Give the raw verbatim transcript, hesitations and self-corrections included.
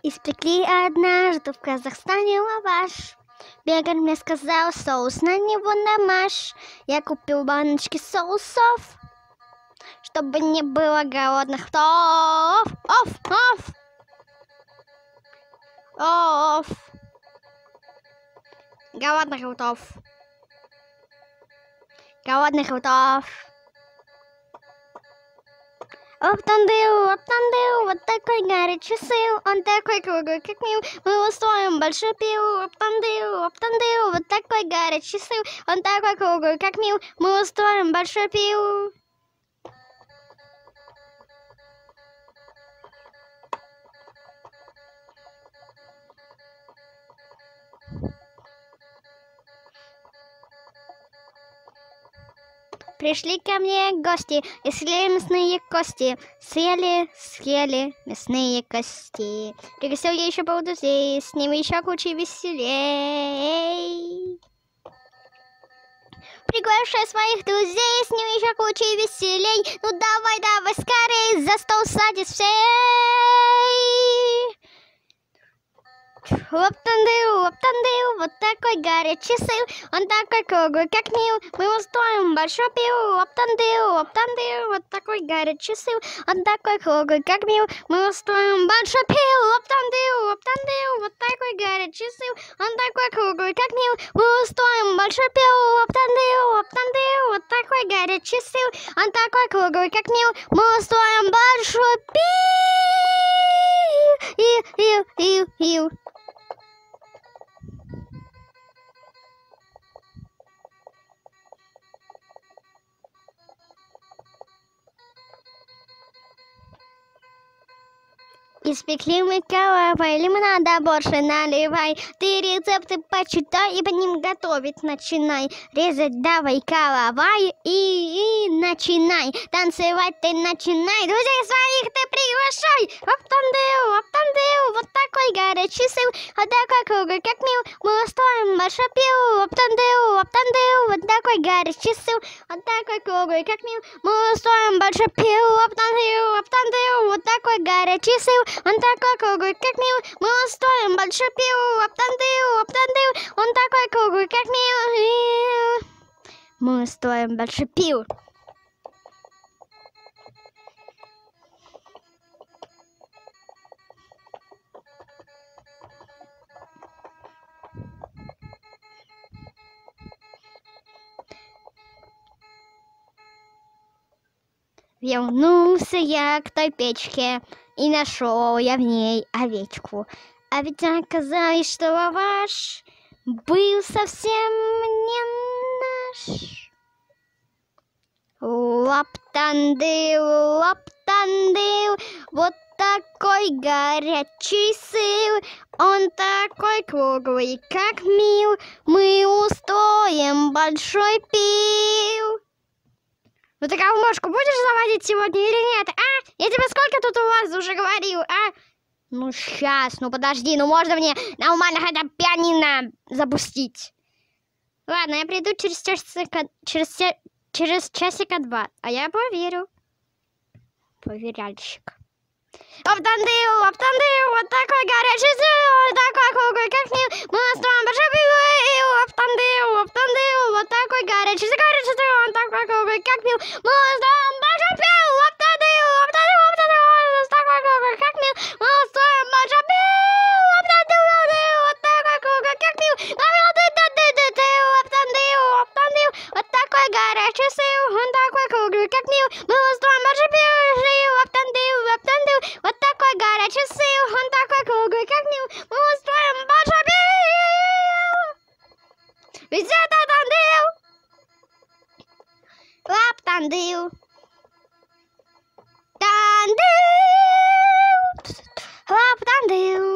Испекли однажды в Казахстане лаваш. Бегар мне сказал, соус на него намажь. Я купил баночки соусов, чтобы не было голодных ртов. Оф, оф, оф. Голодных ртов. Голодных ртов. Оптандыл, оптандыл, вот такой горячий сыл. Он такой круглый, как мил. Мы устроим большой пил. Оптандыл, оптандыл, вот такой горячий сыл. Он такой круглый, как мил. Мы устроим большой пил. Пришли ко мне гости и съели мясные кости. Съели, съели мясные кости. Пригласил я еще пару друзей, с ними еще куча веселей. Приглашай своих друзей, с ними еще куча веселей. Ну давай, давай, скорей, за стол садись всей. Оптандыл, оптандыл, вот такой горячий сыл. Он такой круглый, как мил. Мы устроим большой пил. Оптандыл, оптандыл, вот такой горячий сыл. Он такой круглый, как мил. Мы устроим большой пил. Оптандыл, оптандыл, вот такой горячий сыл. Он такой круглый, как мил. Мы устроим большой пил. Оптандыл, оптандыл, вот такой горячий сыл. Он такой круглый, как мил. Мы устроим большой пил. Ил, ил, ил, ил. Испекли мы калавай, лимонада больше наливай. Ты рецепты почитай и по ним готовить начинай. Резать давай калавай и, и начинай. Танцевать ты начинай, друзей своих ты приглашай. Оптандыл, оптандыл, вот такой горячий сыл. Вот такой круглый, как мил. Мы устроим большой пил. Оптандыл, оптандыл, вот такой горячий сыл. Вот такой круглый, как мил. Мы устроим большой пил. Оптандыл, оптандыл, вот такой горячий сыл. Он такой круглый, как мил. Мы устроим большой пил. Оптандыл, оптандыл. Он такой круглый, как мил. Мы устроим большой пил. Вернулся я к той печке, и нашел я в ней овечку. А ведь оказалось, что лаваш был совсем не наш. Лаптандыл, лаптандыл, вот такой горячий сыл. Он такой круглый, как мил. Мы устроим большой пил. Ну ты кормушку будешь заводить сегодня или нет, а? Я тебе сколько тут у вас уже говорил, а? Ну сейчас, ну подожди, ну можно мне нормально хотя бы пианино запустить? Ладно, я приду через часика, через, через часика два, а я поверю. Поверяльщик. Оптандыл, оптандыл, вот такой горячий сыл, такой круглый, как мил. Мы устроим большой пил. Оптандыл, оптандыл, вот такой горячий сыл, горячий сыл, он такой круглый, как мил. Мы устроим большой пил. Оптандыл, оптандыл, оптандыл, он такой круглый, как мил. Мы устроим большой пил. Оптандыл, вот такой круглый, как мил. Оптандыл, оптандыл, вот такой горячий сыл, он такой круглый, как мил. Мы устроим большой пил. Оптандыл, оптандыл, вот такой горячий сыл, он такой круглый, как мил. Мы устроим большой пил. Ведь это тандыл. Лаптандыл. Тандыл. Лаптандыл.